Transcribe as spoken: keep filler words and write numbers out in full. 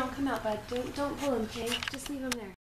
No, come out, bud. Don't don't pull him, okay? Just leave him there.